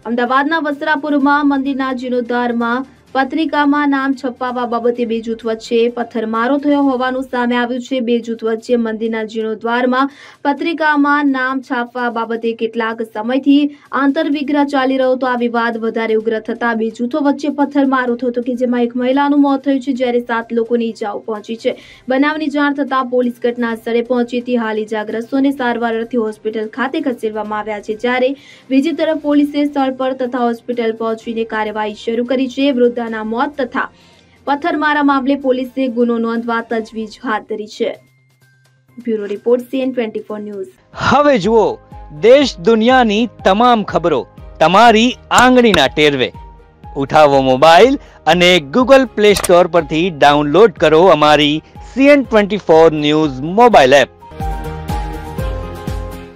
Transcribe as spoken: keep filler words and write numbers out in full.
અમદાવાદના વસ્ત્રાપુરમાં મંદિરના જીર્ણોદ્ધારમાં પત્રિકામાં નામ છપાવવા બાબતે બે જૂથ વચ્ચે પથ્થરમારો થયો હોવાનું સામે આવ્યું છે। બે જૂથ વચ્ચે મંદિરના જીર્ણોદ્વારમાં પત્રિકામાં નામ છાપવા બાબતે કેટલાક સમયથી આંતરવિગ્રહ ચાલી રહ્યો હતો। આ વિવાદ વધારે ઉગ્ર થતા બે જૂથો વચ્ચે પથ્થરમારો થયો હતો કે જેમાં એક મહિલાનું મોત થયું છે જ્યારે સાત લોકોને ઈજાઓ પહોંચી છે। બનાવની જાણ થતાં પોલીસ ઘટના સ્થળે પહોંચી હતી। હાલ ઈજાગ્રસ્તોને સારવાર અર્થે હોસ્પિટલ ખાતે ખસેડવામાં આવ્યા છે, જ્યારે બીજી તરફ પોલીસે સ્થળ પર તથા હોસ્પિટલ પહોંચીને કાર્યવાહી શરૂ કરી છે। વૃદ્ધાના મોત તથા પથ્થરમારા મામલે પોલીસે ગુનો નોંધવા તજવીજ હાથ ધરી છે। Bureau report CN twenty four news. હવે જુઓ દેશ દુનિયાની તમામ ખબરો તમારી આંગળીના ટેરવે। ઉઠાવો મોબાઈલ અને ગૂગલ પ્લે સ્ટોર પરથી ડાઉનલોડ કરો અમારી CN twenty four news mobile app.